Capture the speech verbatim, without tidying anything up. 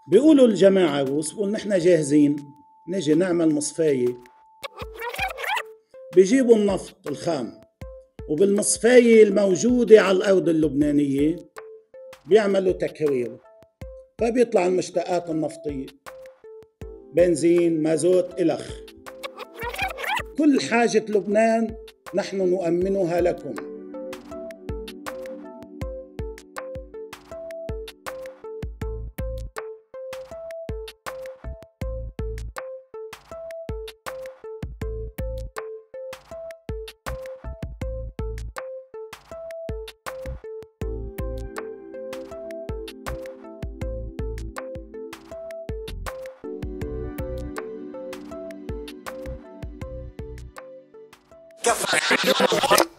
بيقولوا الجماعة بيقولوا نحن جاهزين نجي نعمل مصفاية. بيجيبوا النفط الخام وبالمصفاية الموجودة على الأرض اللبنانية بيعملوا تكرير، فبيطلع المشتقات النفطية بنزين مازوت إلخ. كل حاجة لبنان نحن نؤمنها لكم. كفى